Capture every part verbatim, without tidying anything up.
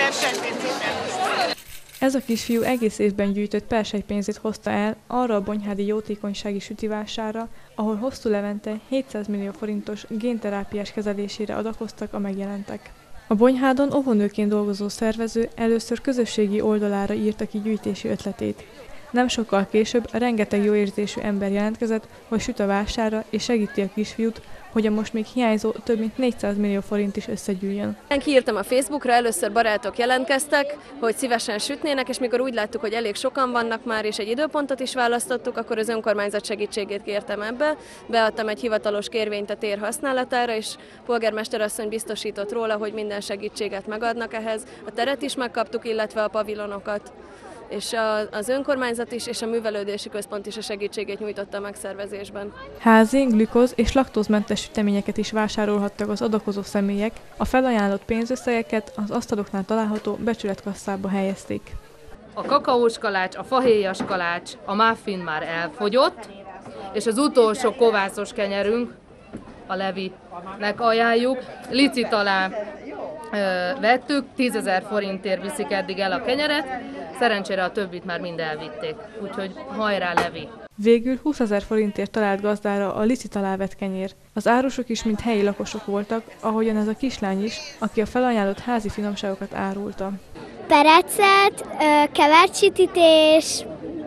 Ez a kisfiú egész évben gyűjtött perselypénzét hozta el arra a bonyhádi jótékonysági sütivásárra, ahol Hosszú Levente hétszáz millió forintos génterápiás kezelésére adakoztak a megjelentek. A Bonyhádon óvónőként dolgozó szervező először közösségi oldalára írta ki gyűjtési ötletét. Nem sokkal később rengeteg jóérzésű ember jelentkezett, hogy süt a vásárra és segíti a kisfiút, hogy a most még hiányzó több mint négyszáz millió forint is összegyűjjön. Én kiírtam a Facebookra, először barátok jelentkeztek, hogy szívesen sütnének, és mikor úgy láttuk, hogy elég sokan vannak már, és egy időpontot is választottuk, akkor az önkormányzat segítségét kértem ebbe. Beadtam egy hivatalos kérvényt a tér használatára, és polgármester asszony biztosított róla, hogy minden segítséget megadnak ehhez. A teret is megkaptuk, illetve a pavilonokat. És az önkormányzat is, és a művelődési központ is a segítségét nyújtotta a megszervezésben. Házi, glükóz és laktózmentes süteményeket is vásárolhattak az adakozó személyek, a felajánlott pénzösszegeket az asztaloknál található becsületkasszába helyezték. A kakaós kalács, a fahéjas kalács, a muffin már elfogyott, és az utolsó kovászos kenyerünk, a Levinek ajánljuk, licit alá ö, vettük, tízezer forintért viszik eddig el a kenyeret, szerencsére a többit már mind elvitték, úgyhogy hajrá Levi! Végül húszezer forintért talált gazdára a licit alá vett kenyér. Az árusok is mind helyi lakosok voltak, ahogyan ez a kislány is, aki a felajánlott házi finomságokat árulta. Perecet, kevert sütítés,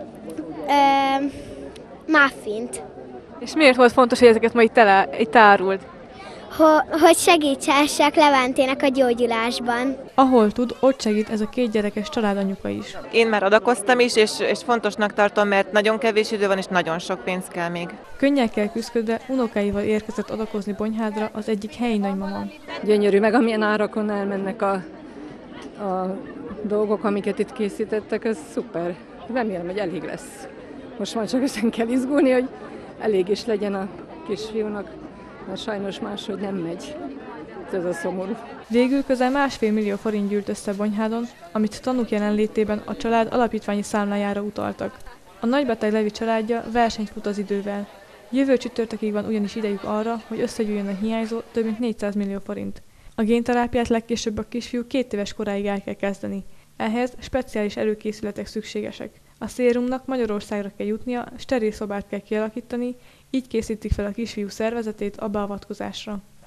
muffint. És miért volt fontos, hogy ezeket ma itt, elá, itt árult? Hogy segítsessek Leventének a gyógyulásban. Ahol tud, ott segít ez a két gyerekes családanyuka is. Én már adakoztam is, és, és fontosnak tartom, mert nagyon kevés idő van, és nagyon sok pénz kell még. Könnyekkel küzdködve unokáival érkezett adakozni Bonyhádra az egyik helyi nagymama. Gyönyörű, meg amilyen árakon elmennek a, a dolgok, amiket itt készítettek, ez szuper. Remélem, hogy elég lesz. Most már csak ezen kell izgulni, hogy elég is legyen a kisfiúnak. Mert sajnos máshogy nem megy. Ez a szomorú. Végül közel másfél millió forint gyűlt össze Bonyhádon, amit tanúk jelenlétében a család alapítványi számlájára utaltak. A nagybeteg Levi családja versenyt fut az idővel. Jövő csütörtökig van ugyanis idejük arra, hogy összegyűjjön a hiányzó több mint négyszáz millió forint. A génterápiát legkésőbb a kisfiú két éves koráig el kell kezdeni. Ehhez speciális előkészületek szükségesek. A szérumnak Magyarországra kell jutnia, steril szobát kell kialakítani, így készítik fel a kisfiú szervezetét a beavatkozásra.